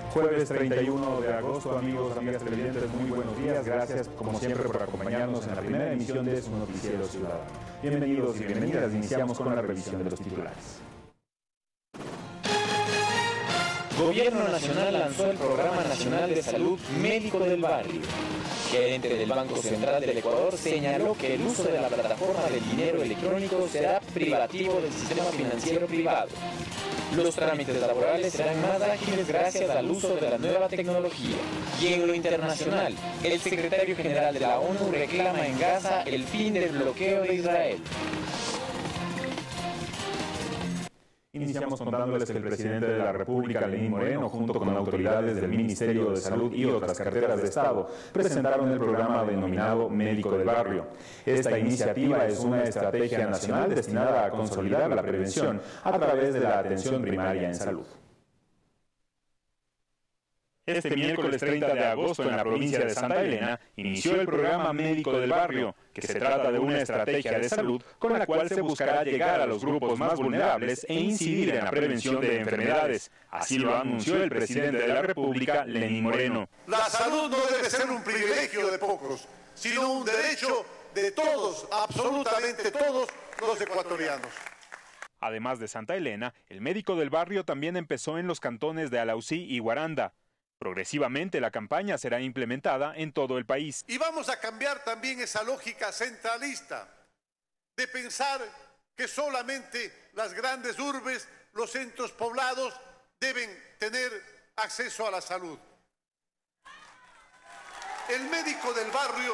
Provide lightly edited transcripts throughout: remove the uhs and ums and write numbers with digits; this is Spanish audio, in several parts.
Jueves 31 de agosto, amigos, amigas televidentes, muy buenos días. Gracias, como siempre, por acompañarnos en la primera emisión de su noticiero ciudadano. Bienvenidos y bienvenidas. Iniciamos con la revisión de los titulares. Gobierno Nacional lanzó el Programa Nacional de Salud Médico del Barrio. Gerente del Banco Central del Ecuador señaló que el uso de la plataforma del dinero electrónico será privativo del sistema financiero privado. Los trámites laborales serán más ágiles gracias al uso de la nueva tecnología. Y en lo internacional, el secretario general de la ONU reclama en Gaza el fin del bloqueo de Israel. Iniciamos contándoles que el presidente de la República, Lenín Moreno, junto con autoridades del Ministerio de Salud y otras carteras de Estado, presentaron el programa denominado Médico del Barrio. Esta iniciativa es una estrategia nacional destinada a consolidar la prevención a través de la atención primaria en salud. Este miércoles 30 de agosto, en la provincia de Santa Elena, inició el programa Médico del Barrio, que se trata de una estrategia de salud con la cual se buscará llegar a los grupos más vulnerables e incidir en la prevención de enfermedades. Así lo anunció el presidente de la República, Lenín Moreno. La salud no debe ser un privilegio de pocos, sino un derecho de todos, absolutamente todos los ecuatorianos. Además de Santa Elena, el Médico del Barrio también empezó en los cantones de Alausí y Guaranda. Progresivamente la campaña será implementada en todo el país. Y vamos a cambiar también esa lógica centralista de pensar que solamente las grandes urbes, los centros poblados deben tener acceso a la salud. El médico del barrio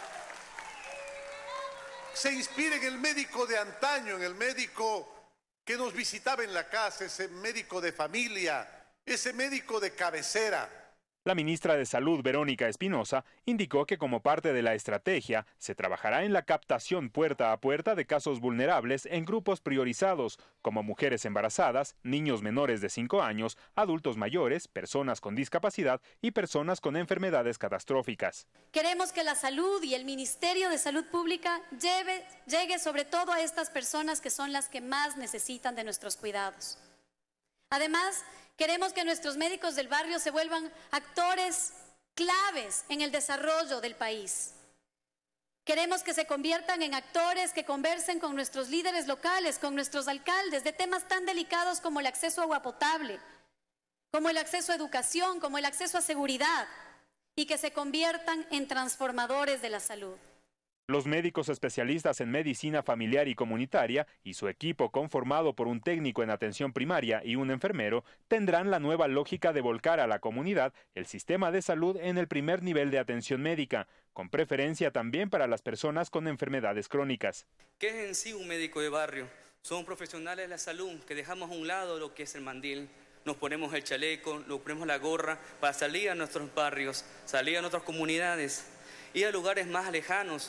se inspira en el médico de antaño, en el médico que nos visitaba en la casa, ese médico de familia, ese médico de cabecera. La ministra de Salud, Verónica Espinosa, indicó que como parte de la estrategia se trabajará en la captación puerta a puerta de casos vulnerables en grupos priorizados, como mujeres embarazadas, niños menores de 5 años, adultos mayores, personas con discapacidad y personas con enfermedades catastróficas. Queremos que la salud y el Ministerio de Salud Pública llegue sobre todo a estas personas que son las que más necesitan de nuestros cuidados. Además, queremos que nuestros médicos del barrio se vuelvan actores claves en el desarrollo del país. Queremos que se conviertan en actores que conversen con nuestros líderes locales, con nuestros alcaldes, de temas tan delicados como el acceso a agua potable, como el acceso a educación, como el acceso a seguridad, y que se conviertan en transformadores de la salud. Los médicos especialistas en medicina familiar y comunitaria y su equipo conformado por un técnico en atención primaria y un enfermero tendrán la nueva lógica de volcar a la comunidad el sistema de salud en el primer nivel de atención médica, con preferencia también para las personas con enfermedades crónicas. ¿Qué es en sí un médico de barrio? Son profesionales de la salud que dejamos a un lado lo que es el mandil. Nos ponemos el chaleco, nos ponemos la gorra para salir a nuestros barrios, salir a nuestras comunidades, ir a lugares más lejanos.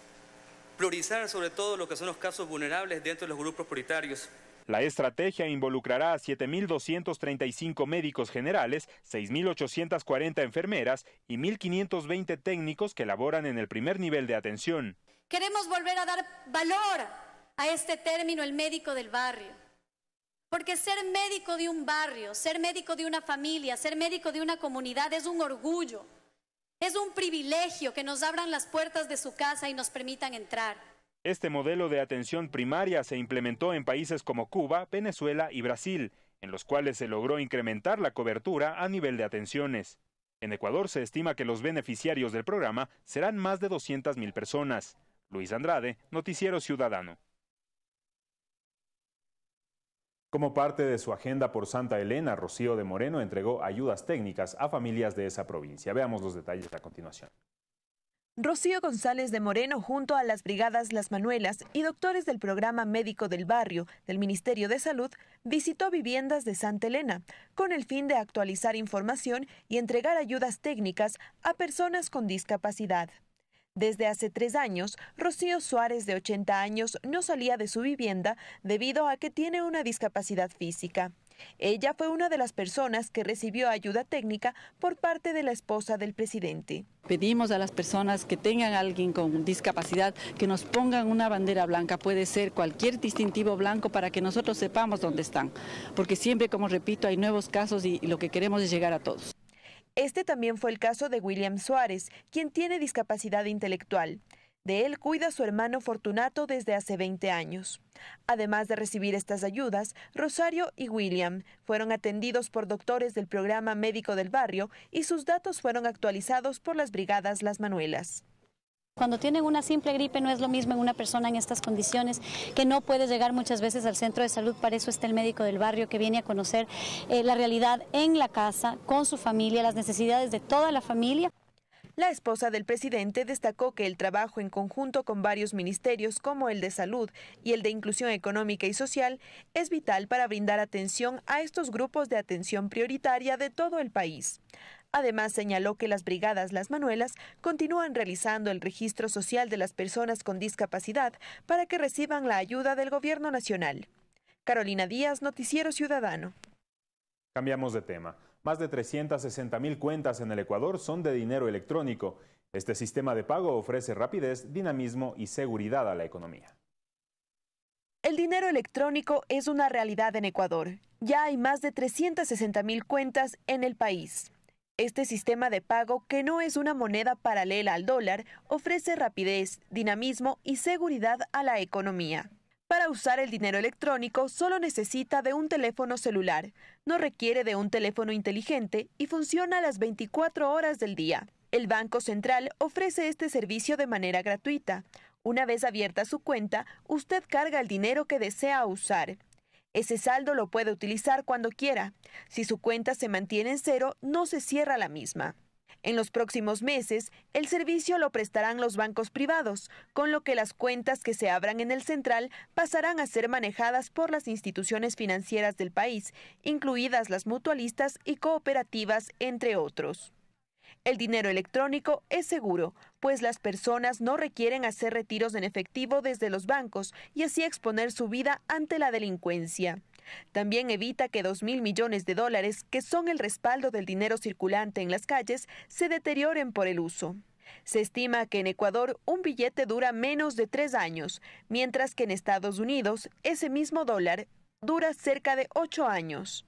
Priorizar sobre todo lo que son los casos vulnerables dentro de los grupos prioritarios. La estrategia involucrará a 7.235 médicos generales, 6.840 enfermeras y 1.520 técnicos que laboran en el primer nivel de atención. Queremos volver a dar valor a este término, el médico del barrio. Porque ser médico de un barrio, ser médico de una familia, ser médico de una comunidad es un orgullo. Es un privilegio que nos abran las puertas de su casa y nos permitan entrar. Este modelo de atención primaria se implementó en países como Cuba, Venezuela y Brasil, en los cuales se logró incrementar la cobertura a nivel de atenciones. En Ecuador se estima que los beneficiarios del programa serán más de 200.000 personas. Luis Andrade, Noticiero Ciudadano. Como parte de su agenda por Santa Elena, Rocío de Moreno entregó ayudas técnicas a familias de esa provincia. Veamos los detalles a continuación. Rocío González de Moreno, junto a las brigadas Las Manuelas y doctores del programa Médico del Barrio del Ministerio de Salud, visitó viviendas de Santa Elena con el fin de actualizar información y entregar ayudas técnicas a personas con discapacidad. Desde hace 3 años, Rocío Suárez, de 80 años, no salía de su vivienda debido a que tiene una discapacidad física. Ella fue una de las personas que recibió ayuda técnica por parte de la esposa del presidente. Pedimos a las personas que tengan a alguien con discapacidad que nos pongan una bandera blanca, puede ser cualquier distintivo blanco para que nosotros sepamos dónde están, porque siempre, como repito, hay nuevos casos y lo que queremos es llegar a todos. Este también fue el caso de William Suárez, quien tiene discapacidad intelectual. De él cuida su hermano Fortunato desde hace 20 años. Además de recibir estas ayudas, Rosario y William fueron atendidos por doctores del programa médico del barrio y sus datos fueron actualizados por las brigadas Las Manuelas. Cuando tienen una simple gripe no es lo mismo en una persona en estas condiciones que no puede llegar muchas veces al centro de salud. Para eso está el médico del barrio que viene a conocer la realidad en la casa, con su familia, las necesidades de toda la familia. La esposa del presidente destacó que el trabajo en conjunto con varios ministerios como el de Salud y el de Inclusión Económica y Social es vital para brindar atención a estos grupos de atención prioritaria de todo el país. Además, señaló que las brigadas Las Manuelas continúan realizando el registro social de las personas con discapacidad para que reciban la ayuda del Gobierno Nacional. Carolina Díaz, Noticiero Ciudadano. Cambiamos de tema. Más de 360,000 cuentas en el Ecuador son de dinero electrónico. Este sistema de pago ofrece rapidez, dinamismo y seguridad a la economía. El dinero electrónico es una realidad en Ecuador. Ya hay más de 360,000 cuentas en el país. Este sistema de pago, que no es una moneda paralela al dólar, ofrece rapidez, dinamismo y seguridad a la economía. Para usar el dinero electrónico solo necesita de un teléfono celular, no requiere de un teléfono inteligente y funciona las 24 horas del día. El Banco Central ofrece este servicio de manera gratuita. Una vez abierta su cuenta, usted carga el dinero que desea usar. Ese saldo lo puede utilizar cuando quiera. Si su cuenta se mantiene en cero, no se cierra la misma. En los próximos meses, el servicio lo prestarán los bancos privados, con lo que las cuentas que se abran en el central pasarán a ser manejadas por las instituciones financieras del país, incluidas las mutualistas y cooperativas, entre otros. El dinero electrónico es seguro, pues las personas no requieren hacer retiros en efectivo desde los bancos y así exponer su vida ante la delincuencia. También evita que 2.000 millones de dólares, que son el respaldo del dinero circulante en las calles, se deterioren por el uso. Se estima que en Ecuador un billete dura menos de 3 años, mientras que en Estados Unidos ese mismo dólar dura cerca de 8 años.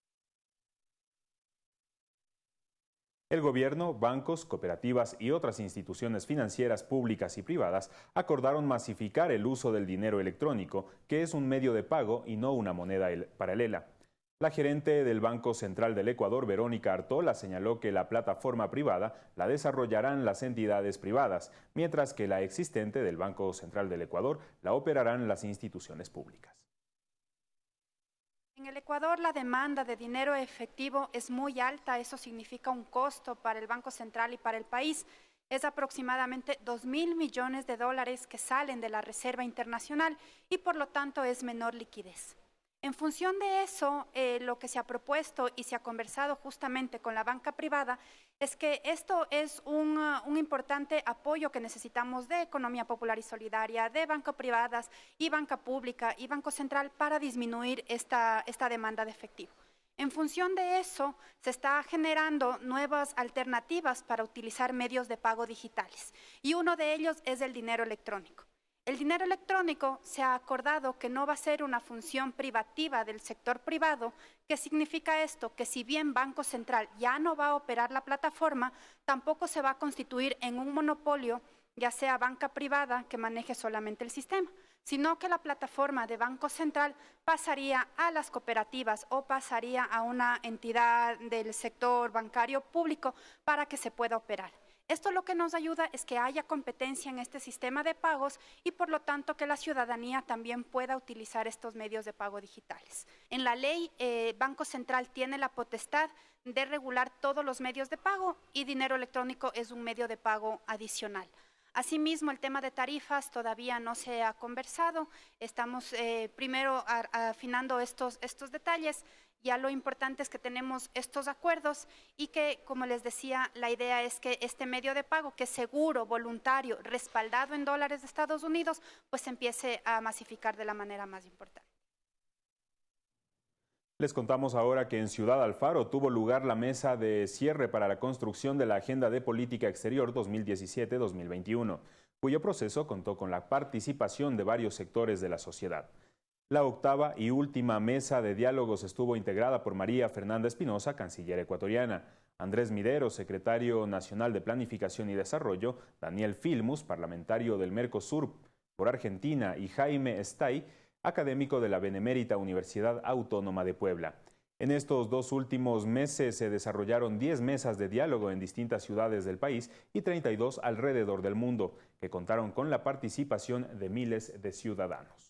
El gobierno, bancos, cooperativas y otras instituciones financieras públicas y privadas acordaron masificar el uso del dinero electrónico, que es un medio de pago y no una moneda paralela. La gerente del Banco Central del Ecuador, Verónica Artola, señaló que la plataforma privada la desarrollarán las entidades privadas, mientras que la existente del Banco Central del Ecuador la operarán las instituciones públicas. En el Ecuador la demanda de dinero efectivo es muy alta, eso significa un costo para el Banco Central y para el país. Es aproximadamente 2.000 millones de dólares que salen de la Reserva Internacional y por lo tanto es menor liquidez. En función de eso, lo que se ha propuesto y se ha conversado justamente con la banca privada es que esto es un importante apoyo que necesitamos de economía popular y solidaria, de banca privadas y banca pública y Banco Central para disminuir esta demanda de efectivo. En función de eso, se está generando nuevas alternativas para utilizar medios de pago digitales y uno de ellos es el dinero electrónico. El dinero electrónico se ha acordado que no va a ser una función privativa del sector privado. ¿Qué significa esto? Que si bien Banco Central ya no va a operar la plataforma, tampoco se va a constituir en un monopolio, ya sea banca privada que maneje solamente el sistema, sino que la plataforma de Banco Central pasaría a las cooperativas o pasaría a una entidad del sector bancario público para que se pueda operar. Esto lo que nos ayuda es que haya competencia en este sistema de pagos y por lo tanto que la ciudadanía también pueda utilizar estos medios de pago digitales. En la ley, Banco Central tiene la potestad de regular todos los medios de pago y dinero electrónico es un medio de pago adicional. Asimismo, el tema de tarifas todavía no se ha conversado. Estamos primero afinando estos detalles. Ya lo importante es que tenemos estos acuerdos y que, como les decía, la idea es que este medio de pago, que es seguro, voluntario, respaldado en dólares de Estados Unidos, pues empiece a masificar de la manera más importante. Les contamos ahora que en Ciudad Alfaro tuvo lugar la mesa de cierre para la construcción de la Agenda de Política Exterior 2017-2021, cuyo proceso contó con la participación de varios sectores de la sociedad. La octava y última mesa de diálogos estuvo integrada por María Fernanda Espinosa, canciller ecuatoriana, Andrés Midero, secretario nacional de Planificación y Desarrollo, Daniel Filmus, parlamentario del Mercosur por Argentina, y Jaime Estay, académico de la Benemérita Universidad Autónoma de Puebla. En estos 2 últimos meses se desarrollaron 10 mesas de diálogo en distintas ciudades del país y 32 alrededor del mundo, que contaron con la participación de miles de ciudadanos.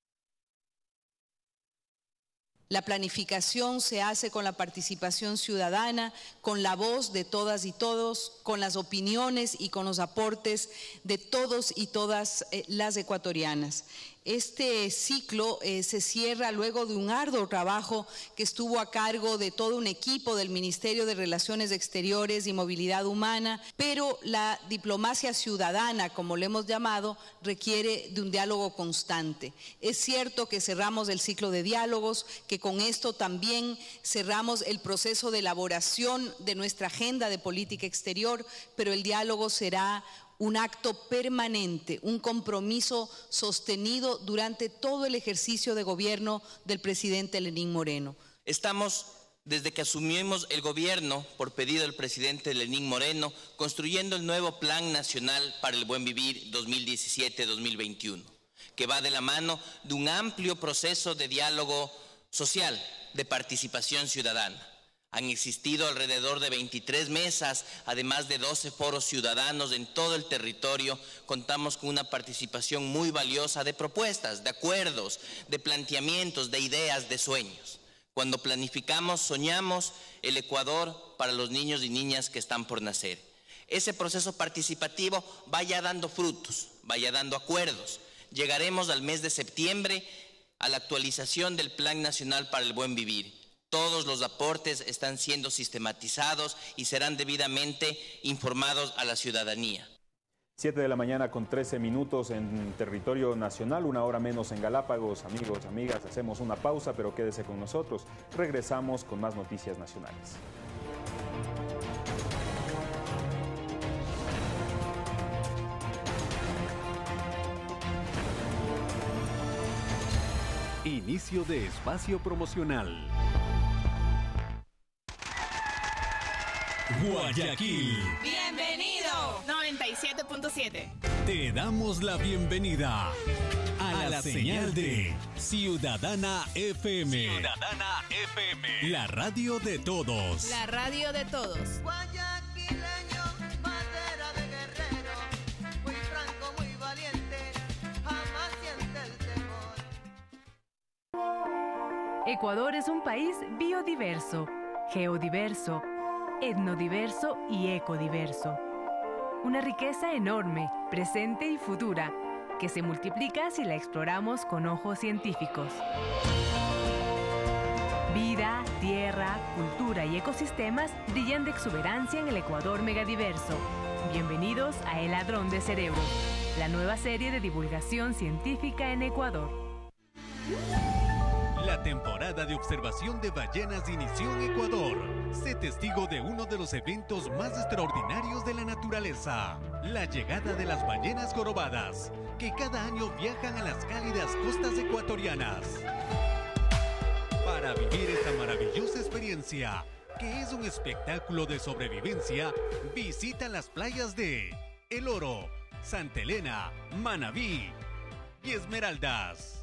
La planificación se hace con la participación ciudadana, con la voz de todas y todos, con las opiniones y con los aportes de todos y todas las ecuatorianas. Este ciclo se cierra luego de un arduo trabajo que estuvo a cargo de todo un equipo del Ministerio de Relaciones Exteriores y Movilidad Humana, pero la diplomacia ciudadana, como le hemos llamado, requiere de un diálogo constante. Es cierto que cerramos el ciclo de diálogos, que con esto también cerramos el proceso de elaboración de nuestra agenda de política exterior, pero el diálogo será un acto permanente, un compromiso sostenido durante todo el ejercicio de gobierno del presidente Lenín Moreno. Estamos, desde que asumimos el gobierno, por pedido del presidente Lenín Moreno, construyendo el nuevo Plan Nacional para el Buen Vivir 2017-2021, que va de la mano de un amplio proceso de diálogo social, de participación ciudadana. Han existido alrededor de 23 mesas, además de 12 foros ciudadanos en todo el territorio. Contamos con una participación muy valiosa de propuestas, de acuerdos, de planteamientos, de ideas, de sueños. Cuando planificamos, soñamos el Ecuador para los niños y niñas que están por nacer. Ese proceso participativo vaya dando frutos, vaya dando acuerdos. Llegaremos al mes de septiembre a la actualización del Plan Nacional para el Buen Vivir. Todos los aportes están siendo sistematizados y serán debidamente informados a la ciudadanía. 7 de la mañana con 13 minutos en territorio nacional, 1 hora menos en Galápagos. Amigos, amigas, hacemos una pausa, pero quédese con nosotros. Regresamos con más noticias nacionales. Inicio de espacio promocional. Guayaquil. Bienvenido. 97.7. Te damos la bienvenida a la señal de Ciudadana FM. Ciudadana FM. La radio de todos. La radio de todos. Guayaquileño, madera de guerrero, muy franco, muy valiente, jamás siente el temor. Ecuador es un país biodiverso, geodiverso, etnodiverso y ecodiverso. Una riqueza enorme, presente y futura, que se multiplica si la exploramos con ojos científicos. Vida, tierra, cultura y ecosistemas brillan de exuberancia en el Ecuador megadiverso. Bienvenidos a El Ladrón de Cerebros, la nueva serie de divulgación científica en Ecuador. La temporada de observación de ballenas inició en Ecuador. Sé testigo de uno de los eventos más extraordinarios de la naturaleza, la llegada de las ballenas jorobadas, que cada año viajan a las cálidas costas ecuatorianas. Para vivir esta maravillosa experiencia, que es un espectáculo de sobrevivencia, visita las playas de El Oro, Santa Elena, Manabí y Esmeraldas.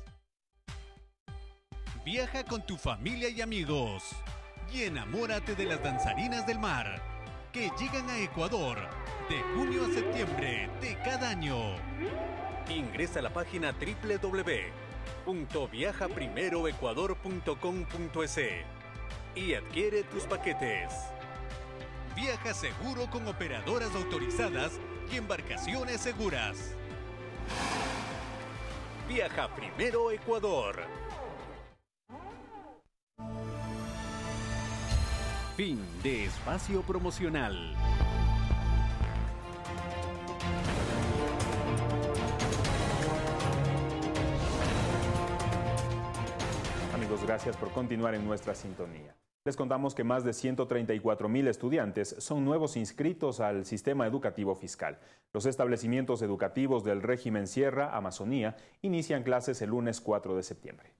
Viaja con tu familia y amigos y enamórate de las danzarinas del mar que llegan a Ecuador de junio a septiembre de cada año. Ingresa a la página www.viajaprimeroecuador.com.es y adquiere tus paquetes. Viaja seguro con operadoras autorizadas y embarcaciones seguras. Viaja Primero Ecuador. Fin de espacio promocional. amigos, gracias por continuar en nuestra sintonía. Les contamos que más de 134.000 estudiantes son nuevos inscritos al sistema educativo fiscal. Los establecimientos educativos del régimen Sierra, Amazonía, inician clases el lunes 4 de septiembre.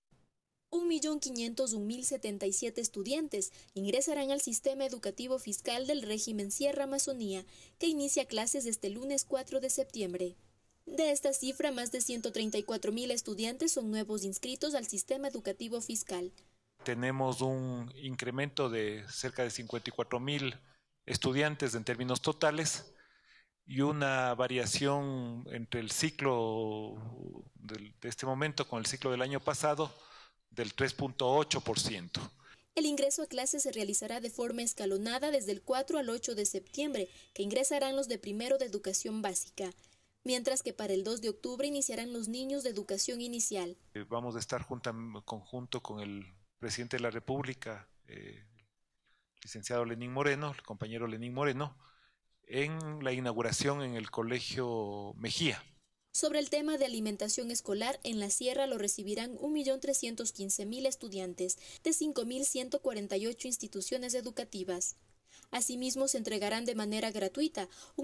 1.501.077 estudiantes ingresarán al sistema educativo fiscal del régimen Sierra Amazonía, que inicia clases este lunes 4 de septiembre. De esta cifra, más de 134.000 estudiantes son nuevos inscritos al sistema educativo fiscal. Tenemos un incremento de cerca de 54.000 estudiantes en términos totales y una variación entre el ciclo de este momento con el ciclo del año pasado del 3.8%. El ingreso a clases se realizará de forma escalonada desde el 4 al 8 de septiembre, que ingresarán los de primero de educación básica, mientras que para el 2 de octubre iniciarán los niños de educación inicial. Vamos a estar conjunto con el presidente de la República, licenciado Lenín Moreno, el compañero Lenín Moreno, en la inauguración en el Colegio Mejía. Sobre el tema de alimentación escolar, en la Sierra lo recibirán 1.315.000 estudiantes de 5.148 instituciones educativas. Asimismo, se entregarán de manera gratuita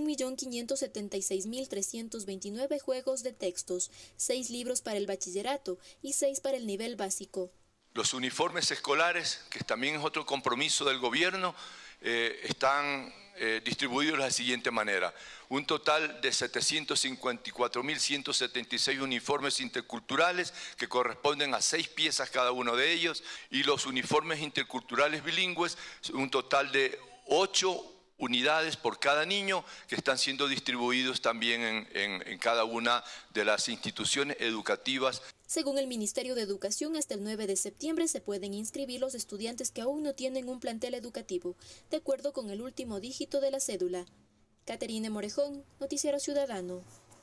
1.576.329 juegos de textos, 6 libros para el bachillerato y 6 para el nivel básico. Los uniformes escolares, que también es otro compromiso del gobierno, están distribuidos de la siguiente manera. Un total de 754.176 uniformes interculturales que corresponden a 6 piezas cada uno de ellos, y los uniformes interculturales bilingües, un total de 8 unidades por cada niño que están siendo distribuidos también en cada una de las instituciones educativas. Según el Ministerio de Educación, hasta el 9 de septiembre se pueden inscribir los estudiantes que aún no tienen un plantel educativo, de acuerdo con el último dígito de la cédula. Caterine Morejón, Noticiero Ciudadano.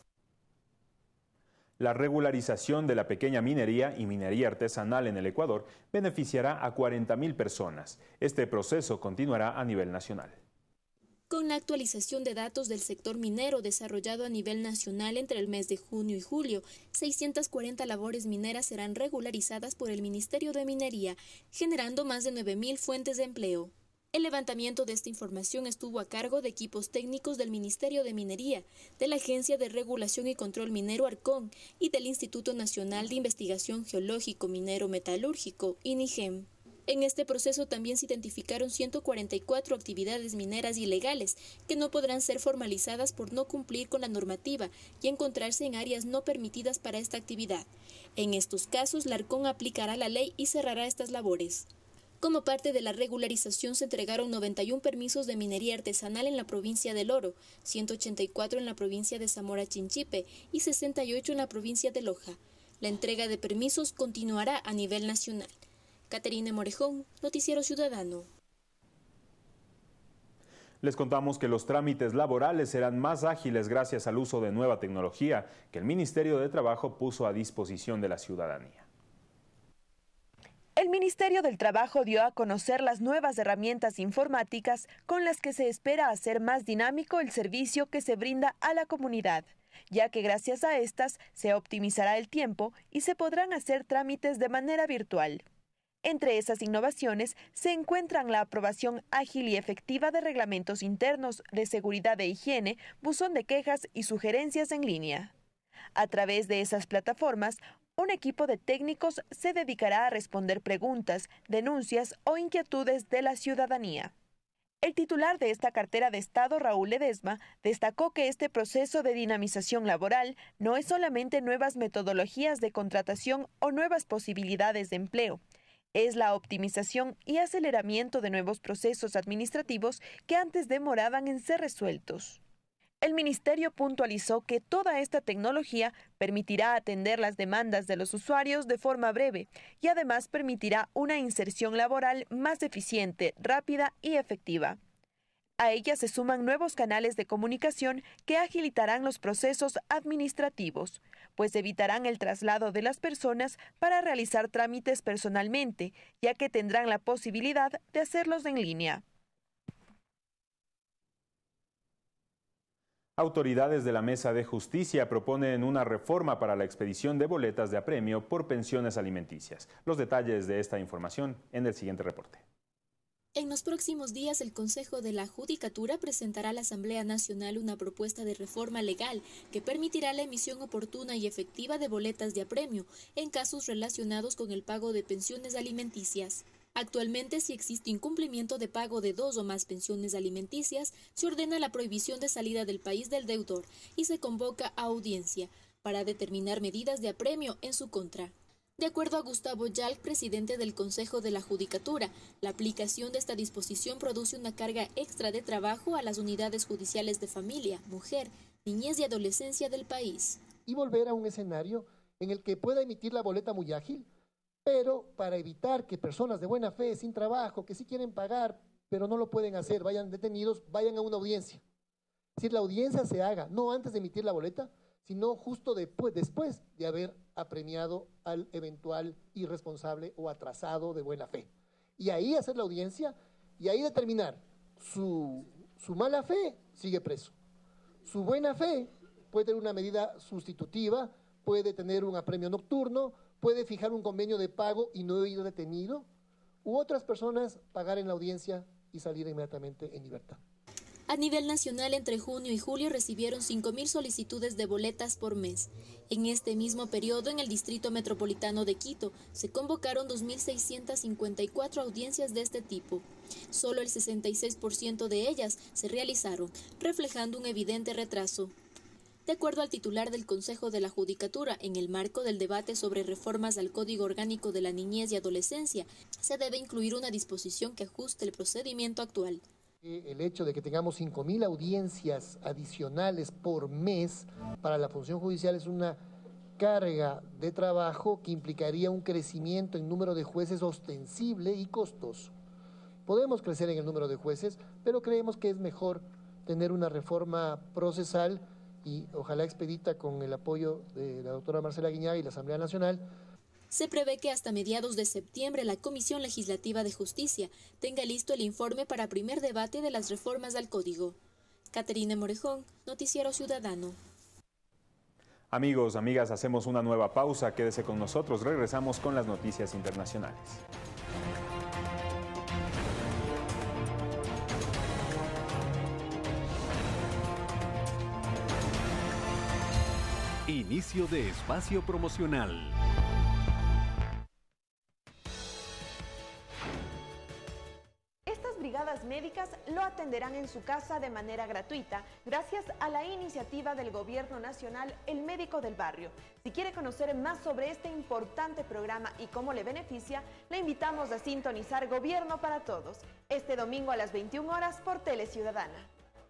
La regularización de la pequeña minería y minería artesanal en el Ecuador beneficiará a 40.000 personas. Este proceso continuará a nivel nacional. Con la actualización de datos del sector minero desarrollado a nivel nacional entre el mes de junio y julio, 640 labores mineras serán regularizadas por el Ministerio de Minería, generando más de 9.000 fuentes de empleo. El levantamiento de esta información estuvo a cargo de equipos técnicos del Ministerio de Minería, de la Agencia de Regulación y Control Minero Arcón y del Instituto Nacional de Investigación Geológico Minero Metalúrgico, INIGEM. En este proceso también se identificaron 144 actividades mineras ilegales que no podrán ser formalizadas por no cumplir con la normativa y encontrarse en áreas no permitidas para esta actividad. En estos casos, la Arcón aplicará la ley y cerrará estas labores. Como parte de la regularización se entregaron 91 permisos de minería artesanal en la provincia del Oro, 184 en la provincia de Zamora Chinchipe y 68 en la provincia de Loja. La entrega de permisos continuará a nivel nacional. Caterine Morejón, Noticiero Ciudadano. Les contamos que los trámites laborales serán más ágiles gracias al uso de nueva tecnología que el Ministerio de Trabajo puso a disposición de la ciudadanía. El Ministerio del Trabajo dio a conocer las nuevas herramientas informáticas con las que se espera hacer más dinámico el servicio que se brinda a la comunidad, ya que gracias a estas se optimizará el tiempo y se podrán hacer trámites de manera virtual. Entre esas innovaciones se encuentran la aprobación ágil y efectiva de reglamentos internos de seguridad e higiene, buzón de quejas y sugerencias en línea. A través de esas plataformas, un equipo de técnicos se dedicará a responder preguntas, denuncias o inquietudes de la ciudadanía. El titular de esta cartera de Estado, Raúl Ledesma, destacó que este proceso de dinamización laboral no es solamente nuevas metodologías de contratación o nuevas posibilidades de empleo. Es la optimización y aceleramiento de nuevos procesos administrativos que antes demoraban en ser resueltos. El ministerio puntualizó que toda esta tecnología permitirá atender las demandas de los usuarios de forma breve y además permitirá una inserción laboral más eficiente, rápida y efectiva. A ella se suman nuevos canales de comunicación que agilitarán los procesos administrativos, pues evitarán el traslado de las personas para realizar trámites personalmente, ya que tendrán la posibilidad de hacerlos en línea. Autoridades de la Mesa de Justicia proponen una reforma para la expedición de boletas de apremio por pensiones alimenticias. Los detalles de esta información en el siguiente reporte. En los próximos días, el Consejo de la Judicatura presentará a la Asamblea Nacional una propuesta de reforma legal que permitirá la emisión oportuna y efectiva de boletas de apremio en casos relacionados con el pago de pensiones alimenticias. Actualmente, si existe incumplimiento de pago de 2 o más pensiones alimenticias, se ordena la prohibición de salida del país del deudor y se convoca a audiencia para determinar medidas de apremio en su contra. De acuerdo a Gustavo Yalc, presidente del Consejo de la Judicatura, la aplicación de esta disposición produce una carga extra de trabajo a las unidades judiciales de familia, mujer, niñez y adolescencia del país. Y volver a un escenario en el que pueda emitir la boleta muy ágil, pero para evitar que personas de buena fe, sin trabajo, que sí quieren pagar, pero no lo pueden hacer, vayan detenidos, vayan a una audiencia. Es decir, la audiencia se haga, no antes de emitir la boleta, sino justo después de haber apremiado al eventual irresponsable o atrasado de buena fe. Y ahí hacer la audiencia y ahí determinar su mala fe, sigue preso. Su buena fe puede tener una medida sustitutiva, puede tener un apremio nocturno, puede fijar un convenio de pago y no ir detenido, u otras personas pagar en la audiencia y salir inmediatamente en libertad. A nivel nacional, entre junio y julio recibieron 5.000 solicitudes de boletas por mes. En este mismo periodo, en el Distrito Metropolitano de Quito, se convocaron 2.654 audiencias de este tipo. Solo el 66% de ellas se realizaron, reflejando un evidente retraso. De acuerdo al titular del Consejo de la Judicatura, en el marco del debate sobre reformas al Código Orgánico de la Niñez y Adolescencia, se debe incluir una disposición que ajuste el procedimiento actual. El hecho de que tengamos 5.000 audiencias adicionales por mes para la función judicial es una carga de trabajo que implicaría un crecimiento en número de jueces ostensible y costoso. Podemos crecer en el número de jueces, pero creemos que es mejor tener una reforma procesal y ojalá expedita con el apoyo de la doctora Marcela Guiñaga y la Asamblea Nacional. Se prevé que hasta mediados de septiembre la Comisión Legislativa de Justicia tenga listo el informe para primer debate de las reformas al Código. Caterina Morejón, Noticiero Ciudadano. Amigos, amigas, hacemos una nueva pausa. Quédese con nosotros. Regresamos con las noticias internacionales. Inicio de espacio promocional. Estas brigadas médicas lo atenderán en su casa de manera gratuita gracias a la iniciativa del Gobierno Nacional El Médico del Barrio. Si quiere conocer más sobre este importante programa y cómo le beneficia, le invitamos a sintonizar Gobierno para Todos, este domingo a las 21 horas por Tele Ciudadana.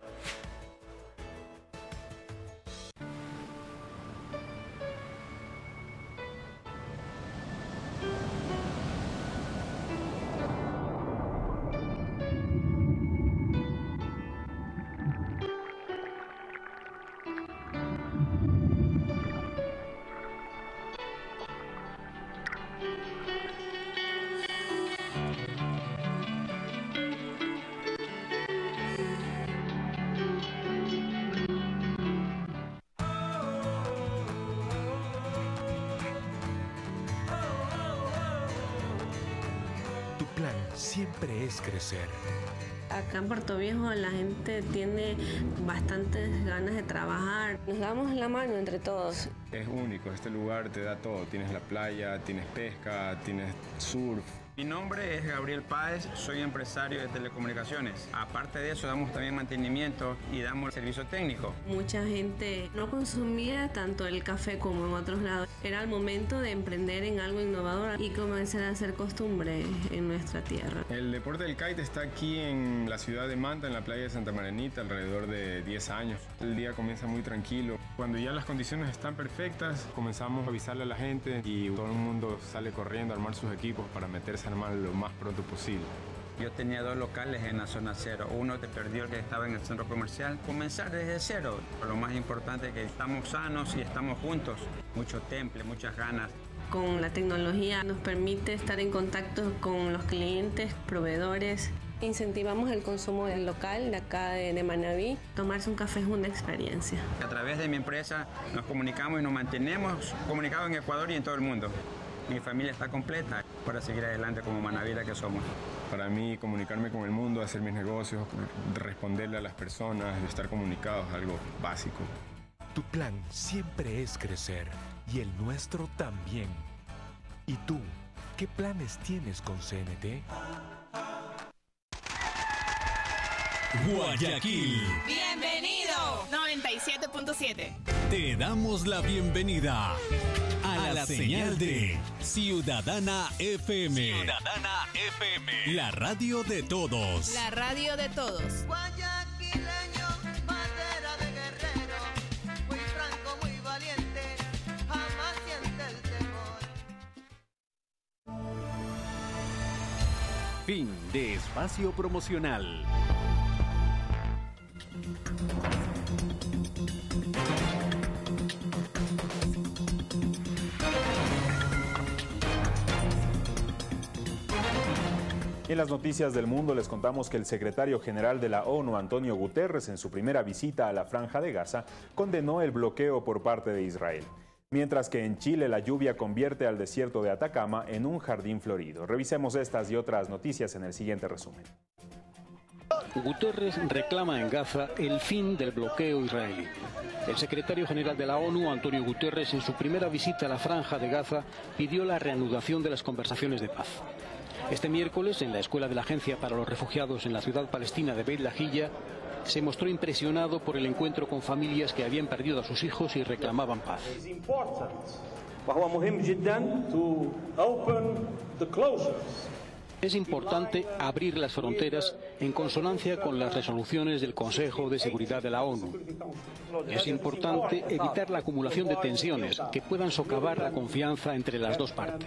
Siempre es crecer. Acá en Puerto Viejo la gente tiene bastantes ganas de trabajar. Nos damos la mano entre todos. Es único, este lugar te da todo. Tienes la playa, tienes pesca, tienes surf. Mi nombre es Gabriel Páez, soy empresario de telecomunicaciones. Aparte de eso, damos también mantenimiento y damos servicio técnico. Mucha gente no consumía tanto el café como en otros lados. Era el momento de emprender en algo innovador y comenzar a hacer costumbre en nuestra tierra. El deporte del kite está aquí en la ciudad de Manta, en la playa de Santa Marianita, alrededor de 10 años. El día comienza muy tranquilo. Cuando ya las condiciones están perfectas, comenzamos a avisarle a la gente y todo el mundo sale corriendo a armar sus equipos para meterse a armar lo más pronto posible. Yo tenía 2 locales en la zona cero. Uno te perdió, el que estaba en el centro comercial. Comenzar desde cero. Lo más importante es que estamos sanos y estamos juntos. Mucho temple, muchas ganas. Con la tecnología nos permite estar en contacto con los clientes, proveedores. Incentivamos el consumo del local de acá de Manabí. Tomarse un café es una experiencia. A través de mi empresa nos comunicamos y nos mantenemos comunicados en Ecuador y en todo el mundo. Mi familia está completa para seguir adelante como Manabira que somos. Para mí, comunicarme con el mundo, hacer mis negocios, responderle a las personas, estar comunicados, algo básico. Tu plan siempre es crecer y el nuestro también. ¿Y tú, qué planes tienes con CNT? Guayaquil. Bienvenido. 97.7. Te damos la bienvenida a la señal de Ciudadana FM. Ciudadana FM. La radio de todos. La radio de todos. Guayaquileño, bandera de guerrero, muy franco, muy valiente, jamás siente el temor. Fin de espacio promocional. En las noticias del mundo les contamos que el secretario general de la ONU, Antonio Guterres, en su primera visita a la Franja de Gaza, condenó el bloqueo por parte de Israel. Mientras que en Chile la lluvia convierte al desierto de Atacama en un jardín florido. Revisemos estas y otras noticias en el siguiente resumen. Guterres reclama en Gaza el fin del bloqueo israelí. El secretario general de la ONU, Antonio Guterres, en su primera visita a la Franja de Gaza, pidió la reanudación de las conversaciones de paz. Este miércoles, en la escuela de la Agencia para los Refugiados en la ciudad palestina de Beit Lahilla, se mostró impresionado por el encuentro con familias que habían perdido a sus hijos y reclamaban paz. Es importante abrir las fronteras en consonancia con las resoluciones del Consejo de Seguridad de la ONU. Es importante evitar la acumulación de tensiones que puedan socavar la confianza entre las dos partes.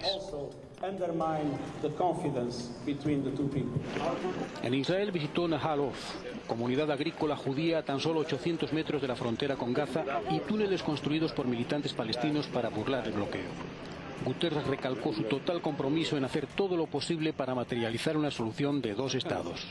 En Israel visitó Nahal Oz, comunidad agrícola judía a tan solo 800 metros de la frontera con Gaza y túneles construidos por militantes palestinos para burlar el bloqueo. Guterres recalcó su total compromiso en hacer todo lo posible para materializar una solución de dos estados.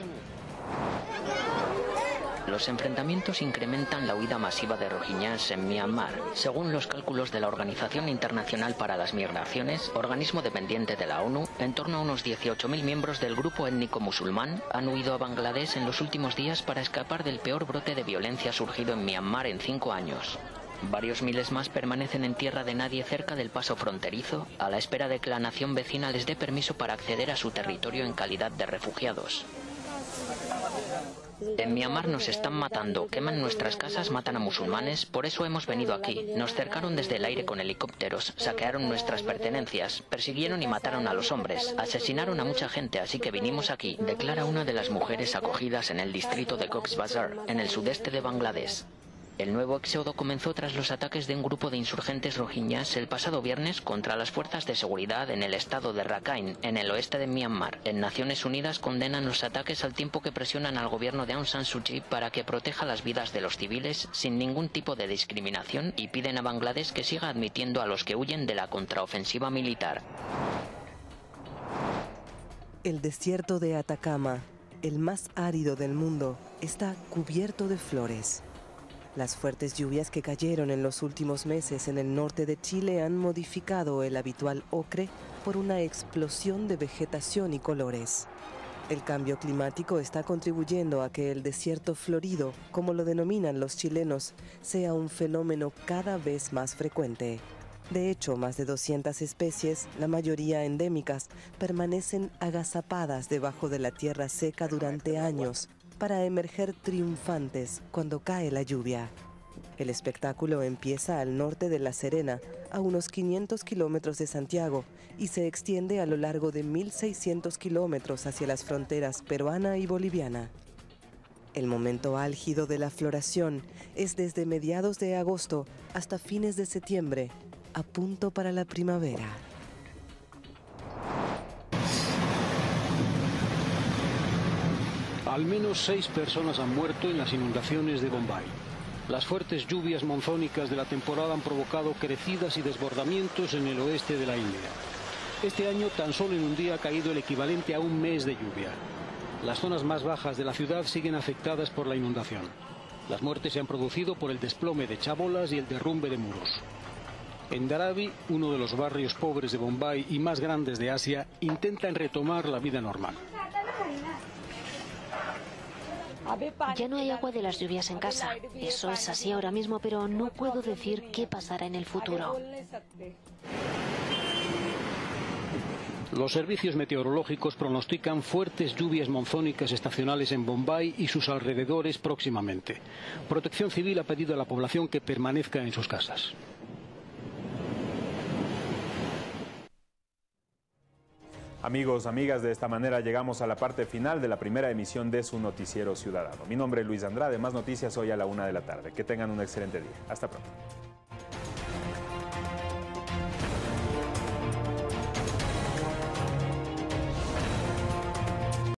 Los enfrentamientos incrementan la huida masiva de rohinyás en Myanmar. Según los cálculos de la Organización Internacional para las Migraciones, organismo dependiente de la ONU, en torno a unos 18.000 miembros del grupo étnico musulmán han huido a Bangladesh en los últimos días para escapar del peor brote de violencia surgido en Myanmar en 5 años. Varios miles más permanecen en tierra de nadie cerca del paso fronterizo, a la espera de que la nación vecina les dé permiso para acceder a su territorio en calidad de refugiados. En Myanmar nos están matando, queman nuestras casas, matan a musulmanes, por eso hemos venido aquí. Nos cercaron desde el aire con helicópteros, saquearon nuestras pertenencias, persiguieron y mataron a los hombres, asesinaron a mucha gente, así que vinimos aquí, declara una de las mujeres acogidas en el distrito de Cox's Bazar, en el sudeste de Bangladesh. El nuevo éxodo comenzó tras los ataques de un grupo de insurgentes rohinyás el pasado viernes contra las fuerzas de seguridad en el estado de Rakhine, en el oeste de Myanmar. En Naciones Unidas condenan los ataques al tiempo que presionan al gobierno de Aung San Suu Kyi para que proteja las vidas de los civiles sin ningún tipo de discriminación y piden a Bangladesh que siga admitiendo a los que huyen de la contraofensiva militar. El desierto de Atacama, el más árido del mundo, está cubierto de flores. Las fuertes lluvias que cayeron en los últimos meses en el norte de Chile han modificado el habitual ocre por una explosión de vegetación y colores. El cambio climático está contribuyendo a que el desierto florido, como lo denominan los chilenos, sea un fenómeno cada vez más frecuente. De hecho, más de 200 especies, la mayoría endémicas, permanecen agazapadas debajo de la tierra seca durante años, para emerger triunfantes cuando cae la lluvia. El espectáculo empieza al norte de La Serena, a unos 500 kilómetros de Santiago, y se extiende a lo largo de 1.600 kilómetros hacia las fronteras peruana y boliviana. El momento álgido de la floración es desde mediados de agosto hasta fines de septiembre, a punto para la primavera. Al menos 6 personas han muerto en las inundaciones de Bombay. Las fuertes lluvias monzónicas de la temporada han provocado crecidas y desbordamientos en el oeste de la India. Este año tan solo en un día ha caído el equivalente a un mes de lluvia. Las zonas más bajas de la ciudad siguen afectadas por la inundación. Las muertes se han producido por el desplome de chabolas y el derrumbe de muros. En Dharavi, uno de los barrios pobres de Bombay y más grandes de Asia, intentan retomar la vida normal. Ya no hay agua de las lluvias en casa. Eso es así ahora mismo, pero no puedo decir qué pasará en el futuro. Los servicios meteorológicos pronostican fuertes lluvias monzónicas estacionales en Bombay y sus alrededores próximamente. Protección Civil ha pedido a la población que permanezca en sus casas. Amigos, amigas, de esta manera llegamos a la parte final de la primera emisión de su Noticiero Ciudadano. Mi nombre es Luis Andrade, más noticias hoy a la 1 de la tarde. Que tengan un excelente día. Hasta pronto.